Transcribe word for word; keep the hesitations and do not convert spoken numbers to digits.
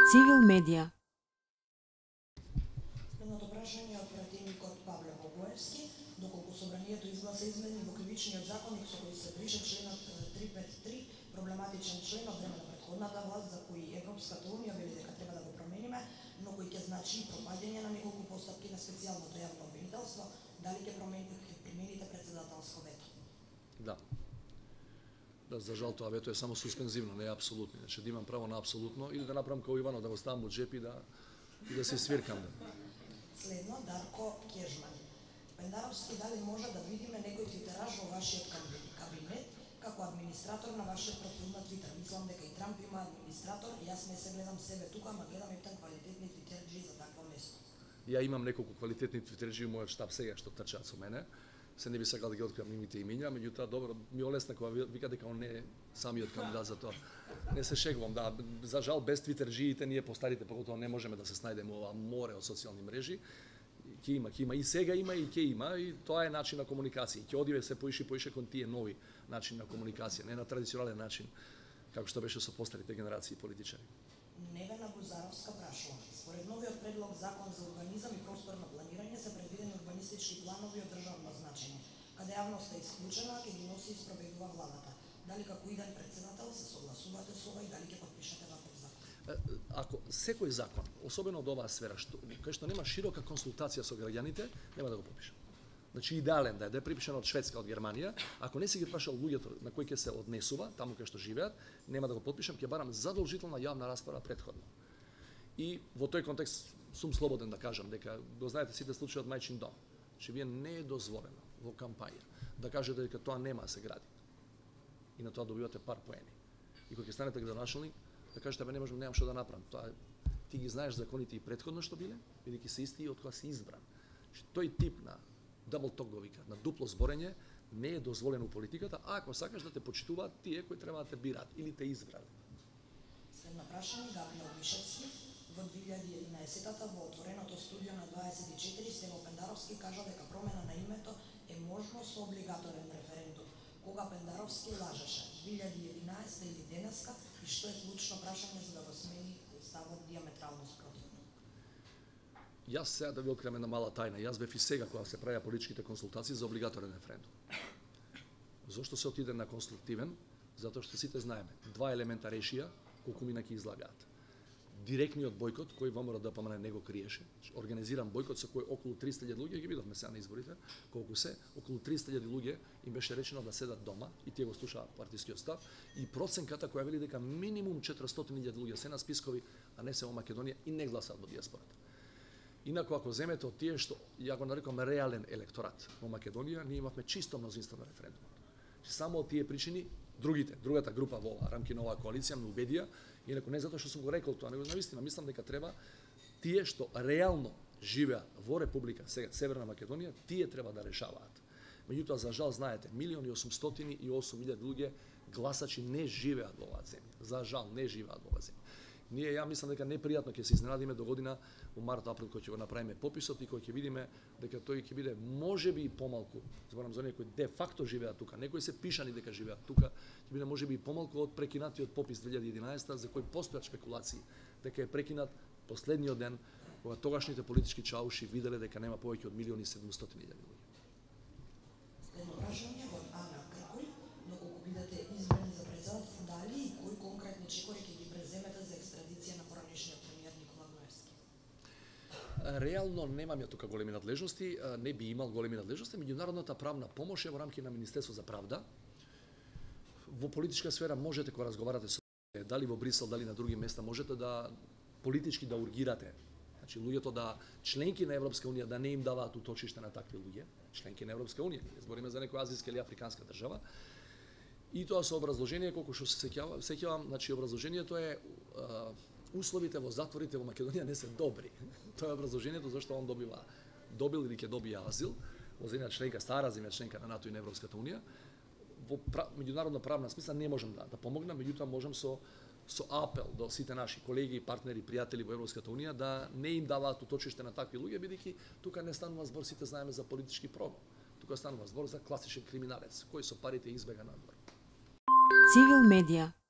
Цивил медија. Следното прашање е од пратеникот Павле Богоевски. Доколку собранието изгласа измени во кривичниот законник со кој се брише членот триста петдесет и три, проблематичен член од време на претходната власт, за кој Европската унија вели дека треба да го промениме, но кој ќе значи пропаѓање на неколку постапки на специјалното јавно обвинителство, дали ќе промените, примените председателско вето? Да. Да, за жал тоа вето е само суспензивно, не е апсолутно. Значи да имам право на апсолутно или да направам како Ивано, да го ставам во джеп и да и да се свиркам. Следно, Дарко Кежман. Пендаровски, дали може да видиме некој твитераж во вашиот кабинет како администратор на вашиот профил на Твитер? Мислам дека и Трамп има администратор, јас не се гледам себе тука, ама гледам и тан квалитетни твитерџи за такво место. Ја имам неколку квалитетни твитерџи во мојот штаб сега што трчаат со мене. Се не би сакал да ги откривам имите и имиња, меѓутоа добро ми олесна кога вика дека он не е самиот кандидат за тоа. Не се шегувам, да, за жал без твитерџиите ние постарите поготово не можеме да се снајдеме ова море од социјални мрежи. Ќе има, ќе има и сега има и ќе има и тоа е начин на комуникација. Ќе одиме се поише и поише кон тие нови начини на комуникација, не на традиционален начин како што беше со постарите генерации политичари. Невена Бузаровска прашува. Според новиот предлог закон за урбанизам и просторно планирање се предвидени урбанистички планови од државно значење, каде јавноста е исклучена, ќе ги носи и спроведува владата. Дали како иден председател се согласувате со ова и дали ќе подпишете ваков закон? Ако секој закон, особено од оваа сфера, што кај што нема широка консултација со граѓаните, нема да го подпишам. Значи идеален да е, да е припишан од Шведска, од Германија, ако не си ги прашал луѓето на кои ќе се однесува, таму кај што живеат, нема да го подпишам, ќе барам задолжителна јавна расправа претходно. И во тој контекст сум слободен да кажам дека го знаете сите случаи од Мајчин дом. Че вие не е дозволено во кампања да кажете дека тоа нема да се гради. И на тоа добивате пар поени. И кога ќе станете градоначалник, да кажете бе не можам, немам што да направам. Тоа ти ги знаеш законите и претходно што биле, бидејќи се исти и од кога си избран. Че тој тип на double talk го вика, на дупло зборење не е дозволено у политиката, а ако сакаш да те почитуваат тие кои треба да те бираат или те избрале. Следно прашање, Габриел Вишевски. Во две илјади и единаесета во отвореното студио на дваесет и четири Стево Пендаровски кажа дека промена на името е можно со облигаторен референдум. Кога Пендаровски лажеше? две илјади и единаесета или денеска? И што е клучно прашање за да го смени ставот диаметрално спротивно? Јас сега да ви откриам една мала тајна. Јас бев и сега кога се правеа политичките консултации за облигаторен референдум. Зошто се отиде на конструктивен? Затоа што сите знаеме. Два елемента решија колку мина ќе излагаат. Директниот бојкот, кој ВМРО да помане не го криеше, организиран бојкот со кој околу триста илјади луѓе, ги видовме сега на изборите, колку се, околу триста илјади луѓе им беше речено да седат дома и тие го слушаат партискиот став и проценката која вели дека минимум четиристотини илјади луѓе се на спискови, а не се во Македонија и не гласаат во диаспората. Инаку ако земете од тие што ја го нарекувам реален електорат во Македонија, ние имавме чисто мнозинство на референдумот. Само од тие причини другите, другата група во рамки на оваа коалиција ме убедија, инаку не затоа што сум го рекол тоа, него навистина мислам дека треба тие што реално живеат во Република сега Северна Македонија, тие треба да решаваат. Меѓутоа за жал знаете, милиони и осумстотини и осум илјади луѓе гласачи не живеат во оваа земја. За жал не живеат во оваа земја. Ние ја мислам дека непријатно ќе се изненадиме до година во март април кога ќе го направиме пописот и кога ќе видиме дека тој ќе биде можеби и помалку, зборам за оние кои де факто живеат тука, некои се пишани дека живеат тука, ќе биде можеби и помалку од прекинатиот попис две илјади и единаесета за кој постојат спекулации дека е прекинат последниот ден кога тогашните политички чауши виделе дека нема повеќе од милион и седумстотини илјади луѓе. Следно прашање од Ана Кркој, доколку бидете избрани за председател, дали и кои конкретни чекори ќе ги преземете за екстрадиција на поранешниот премиер Никола Груевски? Реално немам ја тука големи надлежности, не би имал големи надлежности, меѓународната правна помош е во рамки на Министерство за правда. Во политичка сфера можете кога разговарате со дали во Брисел, дали на други места, можете да политички да ургирате. Значи луѓето да членки на Европска унија да не им даваат уточиште на такви луѓе, членки на Европска унија, ние збориме за некоја азијска или африканска држава. И тоа со образложение колку што се сеќавам, сеќавам, значи образложението е а, условите во затворите во Македонија не се добри. Тоа е образложението зашто он добива добил или ќе добие азил во земја членка, стара земја членка на НАТО и на Европската унија. Во меѓународно правна смисла не можам да, да помогнам, меѓутоа можам со со апел до сите наши колеги, партнери, пријатели во Европската унија да не им даваат уточиште на такви луѓе, бидејќи тука не станува збор, сите знаеме, за политички прогон. Тука станува збор за класичен криминалец кој со парите избега надвор. Цивил медија.